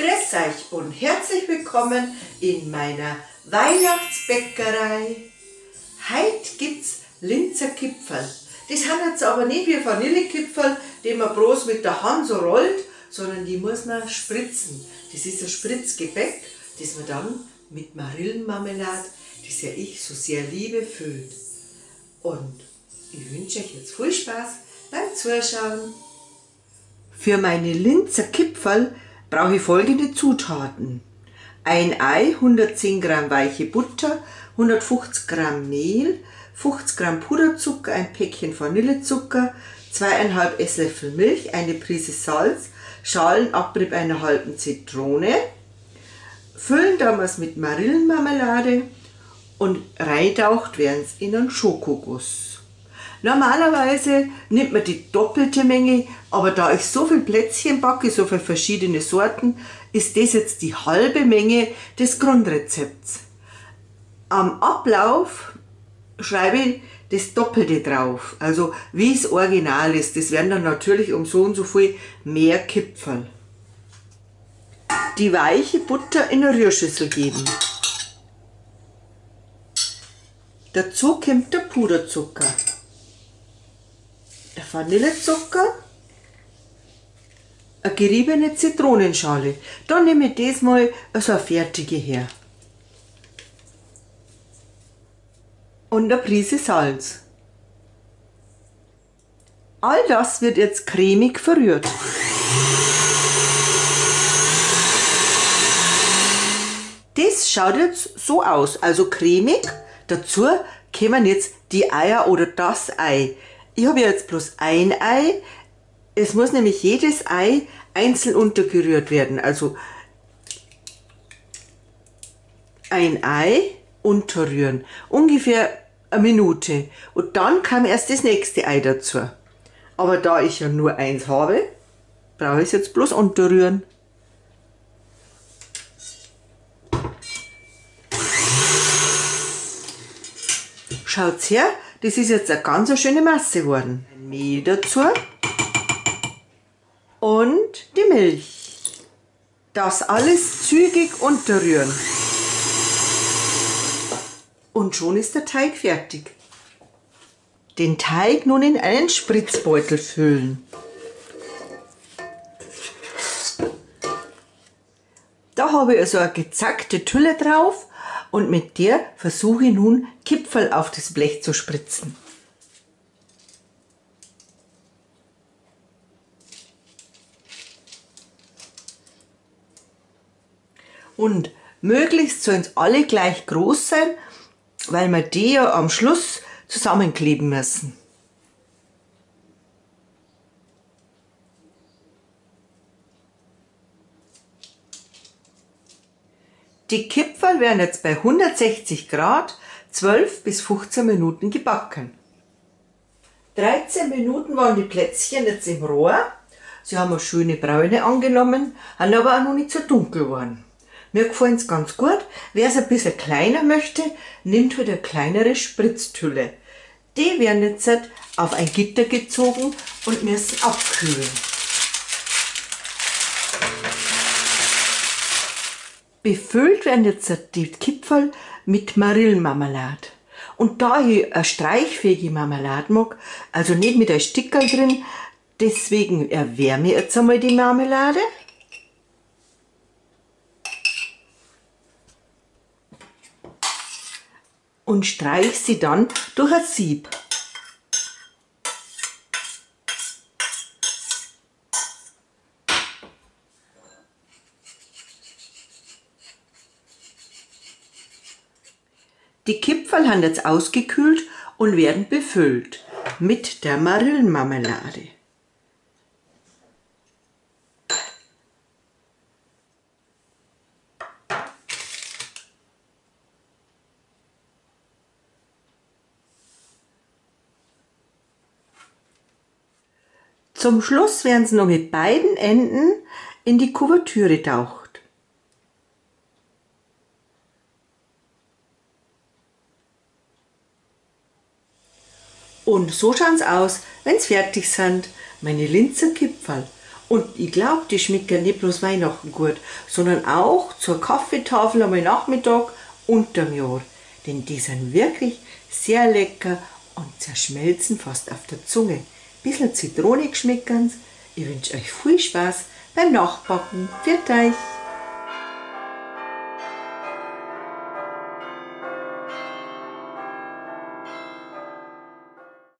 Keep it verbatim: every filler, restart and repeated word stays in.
Grüß euch und herzlich willkommen in meiner Weihnachtsbäckerei. Heute gibt es Linzer Kipferl. Das sind jetzt aber nicht wie Vanillekipferl, die man bloß mit der Hand so rollt, sondern die muss man spritzen. Das ist ein Spritzgebäck, das man dann mit Marillenmarmelade, das ja ich so sehr liebe, füllt. Und ich wünsche euch jetzt viel Spaß beim Zuschauen. Für meine Linzer Kipferl brauche ich folgende Zutaten: ein Ei, hundertzehn Gramm weiche Butter, hundertfünfzig Gramm Mehl, fünfzig Gramm Puderzucker, ein Päckchen Vanillezucker, zweieinhalb Esslöffel Milch, eine Prise Salz, Schalenabrieb einer halben Zitrone. Füllen tun wir es mit Marillenmarmelade und reintaucht werden es in einen Schokoguss. Normalerweise nimmt man die doppelte Menge, aber da ich so viel Plätzchen backe, so viele verschiedene Sorten, ist das jetzt die halbe Menge des Grundrezepts. Am Ablauf schreibe ich das Doppelte drauf, also wie es original ist. Das werden dann natürlich um so und so viel mehr Kipferl. Die weiche Butter in eine Rührschüssel geben. Dazu kommt der Puderzucker, der Vanillezucker, eine geriebene Zitronenschale. Dann nehme ich diesmal so eine fertige her. Und eine Prise Salz. All das wird jetzt cremig verrührt. Das schaut jetzt so aus, also cremig. Dazu kommen jetzt die Eier oder das Ei. Ich habe jetzt bloß ein Ei. Es muss nämlich jedes Ei einzeln untergerührt werden. Also ein Ei unterrühren. Ungefähr eine Minute. Und dann kam erst das nächste Ei dazu. Aber da ich ja nur eins habe, brauche ich es jetzt bloß unterrühren. Schaut's her, das ist jetzt eine ganz schöne Masse geworden. Mehl dazu und die Milch. Das alles zügig unterrühren. Und schon ist der Teig fertig. Den Teig nun in einen Spritzbeutel füllen. Da habe ich also eine gezackte Tülle drauf. Und mit der versuche ich nun Kipferl auf das Blech zu spritzen. Und möglichst sollen es alle gleich groß sein, weil wir die ja am Schluss zusammenkleben müssen. Die Kipferl werden jetzt bei hundertsechzig Grad zwölf bis fünfzehn Minuten gebacken. dreizehn Minuten waren die Plätzchen jetzt im Rohr. Sie haben eine schöne Bräune angenommen, haben aber auch noch nicht so dunkel geworden. Mir gefallen es ganz gut. Wer es ein bisschen kleiner möchte, nimmt halt eine kleinere Spritztülle. Die werden jetzt auf ein Gitter gezogen und müssen abkühlen. Befüllt werden jetzt die Kipferl mit Marillenmarmelade. Und da ich eine streichfähige Marmelade mag, also nicht mit einem Stickerl drin, deswegen erwärme ich jetzt einmal die Marmelade. Und streiche sie dann durch ein Sieb. Die Kipferl haben jetzt ausgekühlt und werden befüllt mit der Marillenmarmelade. Zum Schluss werden sie noch mit beiden Enden in die Kuvertüre taucht. Und so schauen sie aus, wenn sie fertig sind, meine Linzer Kipferl. Und ich glaube, die schmecken nicht bloß Weihnachten gut, sondern auch zur Kaffeetafel am Nachmittag unterm Jahr. Denn die sind wirklich sehr lecker und zerschmelzen fast auf der Zunge. Ein bisschen zitronig schmecken. Ich wünsche euch viel Spaß beim Nachbacken. Pfiat euch!